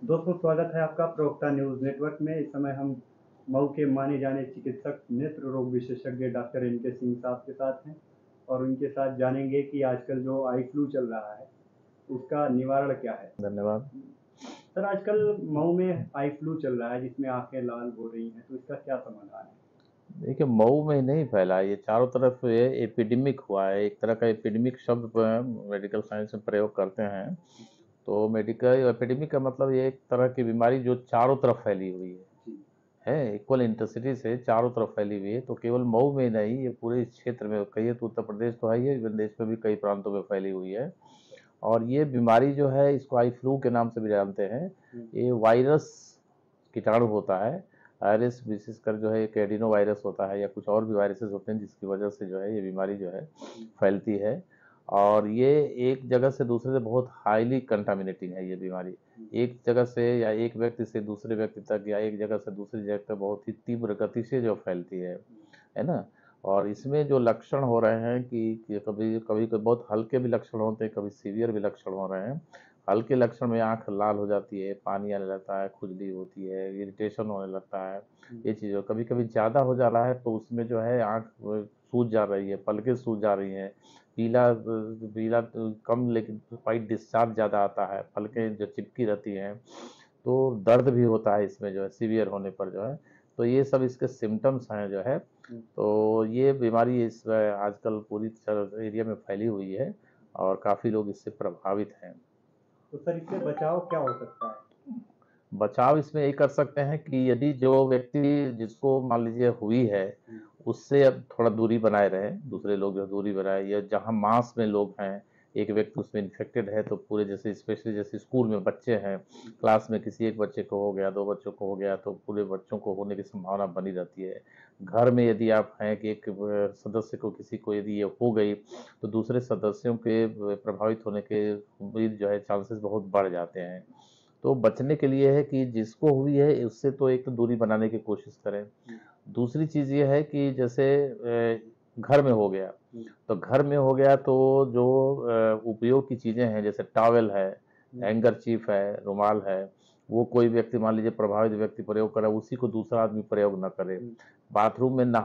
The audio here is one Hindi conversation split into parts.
दोस्तों, स्वागत है आपका प्रवक्ता न्यूज़ नेटवर्क में। इस समय हम मऊ के माने जाने चिकित्सक नेत्र रोग विशेषज्ञ डॉक्टर एन के सिंह साहब के साथ हैं और उनके साथ जानेंगे कि आजकल जो आई फ्लू चल रहा है उसका निवारण क्या है। धन्यवाद। सर, आजकल मऊ में आई फ्लू चल रहा है जिसमें आंखें लाल हो रही हैं, तो इसका क्या समाधान है? देखिए, मऊ में नहीं फैला, ये चारों तरफ ये एपिडेमिक हुआ है। एक तरह का एपिडेमिक शब्द मेडिकल साइंस में प्रयोग करते हैं। तो मेडिकल एपिडेमिक का मतलब ये एक तरह की बीमारी जो चारों तरफ फैली हुई जी। है इक्वल इंटेंसिटी से चारों तरफ फैली हुई है। तो केवल मऊ में नहीं, ये पूरे इस क्षेत्र में, कहिए तो उत्तर प्रदेश तो है ही है, इवन देश में भी कई प्रांतों में फैली हुई है। और ये बीमारी जो है, इसको आई फ्लू के नाम से भी जानते हैं। ये वायरस कीटाणु होता है। वायरस विशेषकर जो है एक एडिनो वायरस होता है या कुछ और भी वायरसेस होते हैं जिसकी वजह से जो है ये बीमारी जो है फैलती है। और ये एक जगह से दूसरे से बहुत हाईली कंटामिनेटिंग है ये बीमारी। एक जगह से या एक व्यक्ति से दूसरे व्यक्ति तक या एक जगह से दूसरी जगह तक बहुत ही तीव्र गति से जो फैलती है ना। और इसमें जो लक्षण हो रहे हैं कि कभी कभी बहुत हल्के भी लक्षण होते हैं, कभी सीवियर भी लक्षण हो रहे हैं। हल्के लक्षण में आँख लाल हो जाती है, पानी आने लगता है, खुजली होती है, इरिटेशन होने लगता है, ये चीज़। कभी कभी ज़्यादा हो जा रहा है तो उसमें जो है आँख सूज जा रही है, पलकें सूज जा रही हैं, पीला पीला कम लेकिन वाइट डिस्चार्ज ज़्यादा आता है, पलकें जो चिपकी रहती हैं। तो दर्द भी होता है इसमें जो है सीवियर होने पर जो है। तो ये सब इसके सिम्टम्स हैं जो है। तो ये बीमारी इस आजकल पूरी एरिया में फैली हुई है और काफ़ी लोग इससे प्रभावित हैं। तो सर, इससे बचाव क्या हो सकता है? बचाव इसमें यही कर सकते हैं कि यदि जो व्यक्ति जिसको मान लीजिए हुई है, उससे अब थोड़ा दूरी बनाए रहें, दूसरे लोग जो दूरी बनाए, या जहाँ मास में लोग हैं, एक व्यक्ति उसमें इन्फेक्टेड है तो पूरे, जैसे स्पेशली जैसे स्कूल में बच्चे हैं, क्लास में किसी एक बच्चे को हो गया, दो बच्चों को हो गया, तो पूरे बच्चों को होने की संभावना बनी रहती है। घर में यदि आप हैं कि एक सदस्य को, किसी को यदि ये हो गई तो दूसरे सदस्यों के प्रभावित होने के उम्मीद जो है, चांसेस बहुत बढ़ जाते हैं। तो बचने के लिए है कि जिसको हुई है उससे तो एक तो दूरी बनाने की कोशिश करें। दूसरी चीज़ ये है कि जैसे घर में हो गया, तो घर में हो गया तो जो उपयोग की चीज़ें हैं, जैसे टॉवेल है, हैंकरचीफ है, रुमाल है, वो कोई व्यक्ति मान लीजिए प्रभावित व्यक्ति प्रयोग कर रहा है, उसी को दूसरा आदमी प्रयोग ना करे। बाथरूम में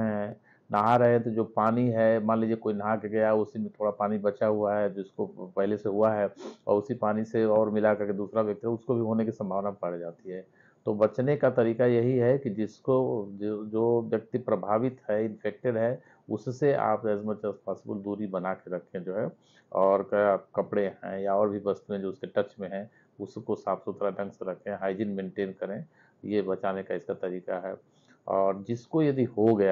नहा रहे हैं तो जो पानी है, मान लीजिए कोई नहा के गया, उसी में थोड़ा पानी बचा हुआ है जिसको पहले से हुआ है, और उसी पानी से और मिला करके दूसरा व्यक्ति है, उसको भी होने की संभावना बढ़ जाती है। तो बचने का तरीका यही है कि जिसको जो जो व्यक्ति प्रभावित है, इन्फेक्टेड है, उससे आप एज मच एज पॉसिबल दूरी बना के रखें जो है। और कपड़े हैं या और भी वस्तुएं जो उसके टच में हैं, उसको साफ सुथरा ढंग से रखें, हाइजीन मेंटेन करें। ये बचाने का इसका तरीका है। और जिसको यदि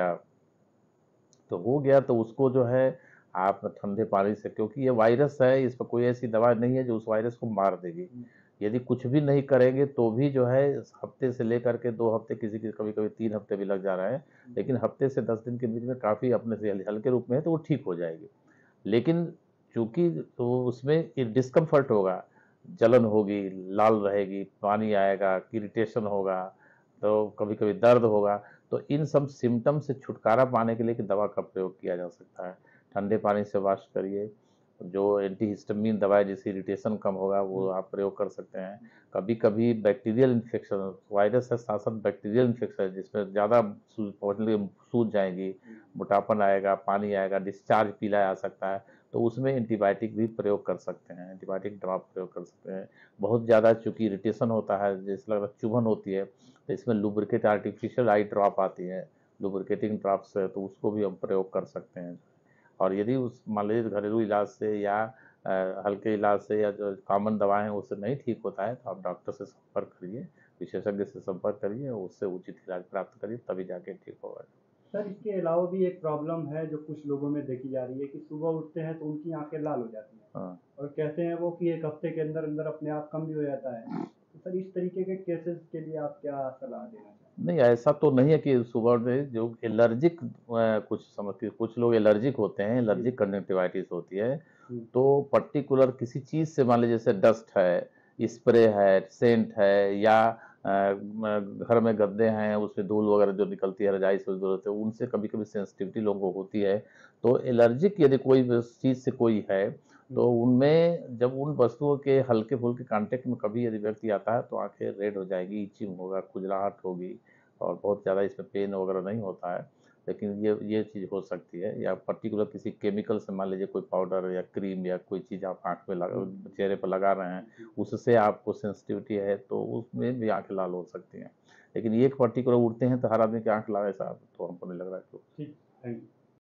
हो गया तो उसको जो है आप ठंडे पानी से, क्योंकि ये वायरस है, इस पर कोई ऐसी दवा नहीं है जो उस वायरस को मार देगी। यदि कुछ भी नहीं करेंगे तो भी जो है हफ्ते से लेकर के 2 हफ्ते, किसी की कभी कभी 3 हफ्ते भी लग जा रहा है, लेकिन हफ्ते से 10 दिन के बीच में काफ़ी अपने से हल्के रूप में है तो वो ठीक हो जाएगी। लेकिन चूंकि तो उसमें डिस्कम्फर्ट होगा, जलन होगी, लाल रहेगी, पानी आएगा, इरिटेशन होगा, तो कभी कभी दर्द होगा। तो इन सब सिम्टम से छुटकारा पाने के लिए कि दवा का प्रयोग किया जा सकता है। ठंडे पानी से वॉश करिए, जो एंटीहिस्टामिन दवाएं जिससे इरिटेशन कम होगा वो आप प्रयोग कर सकते हैं। कभी कभी बैक्टीरियल इन्फेक्शन, वायरस है साथ साथ बैक्टीरियल इन्फेक्शन है जिसमें ज़्यादा सूज जाएंगी, मोटापन आएगा, पानी आएगा, डिस्चार्ज पीला आ सकता है, तो उसमें एंटीबायोटिक भी प्रयोग कर सकते हैं, एंटीबायोटिक दवा प्रयोग कर सकते हैं। बहुत ज़्यादा चूंकि इरिटेशन होता है, जैसे लग रहा चुभन होती है, तो इसमें लुब्रिकेट आर्टिफिशियल आई ड्रॉप आती है, लुब्रिकेटिंग ड्रॉप्स है, तो उसको भी हम प्रयोग कर सकते हैं। और यदि उस मान लीजिए घरेलू इलाज से या हल्के इलाज से या जो कॉमन दवाएं हैं उससे नहीं ठीक होता है, तो आप डॉक्टर से संपर्क करिए, विशेषज्ञ से संपर्क करिए, उससे उचित इलाज प्राप्त करिए, तभी जाके ठीक होगा। सर, इसके अलावा भी एक प्रॉब्लम है जो कुछ लोगों में देखी जा रही है कि सुबह उठते हैं तो उनकी आंखें लाल हो जाती हैं हाँ। और कहते हैं वो कि एक हफ्ते के अंदर अंदर अपने आप कम भी हो जाता है। तो सर, इस तरीके के केसेस के लिए आप क्या सलाह देना चाहेंगे? नहीं, ऐसा तो नहीं है कि सुबह में जो एलर्जिक, कुछ समझ के कुछ लोग एलर्जिक होते हैं, एलर्जिक कंजक्टिवाइटिस होती है। तो पर्टिकुलर किसी चीज़ से, मान लीजिए जैसे डस्ट है, स्प्रे है, सेंट है, या घर में गद्दे हैं उसमें धूल वगैरह जो निकलती है, रजाई से जो होते हैं, उनसे कभी कभी सेंसिटिविटी लोगों को होती है। तो एलर्जिक यदि कोई चीज़ से कोई है तो उनमें जब उन वस्तुओं के हल्के-फुल्के कांटेक्ट में कभी यदि व्यक्ति आता है तो आँखें रेड हो जाएगी, इचिंग होगा, खुजलाहट होगी और बहुत ज़्यादा इसमें पेन वगैरह नहीं होता है। लेकिन ये चीज़ हो सकती है या पर्टिकुलर किसी केमिकल से मान लीजिए कोई पाउडर या क्रीम या कोई चीज़ आप आँख में लगा चेहरे पर लगा रहे हैं, उससे आपको सेंसिटिविटी है तो उसमें भी आँखें लाल हो सकती हैं। लेकिन ये एक पर्टिकुलर उड़ते हैं तो हर आदमी की आँख लाल ऐसा तो हमको नहीं लग रहा है। ठीक, थैंक यू।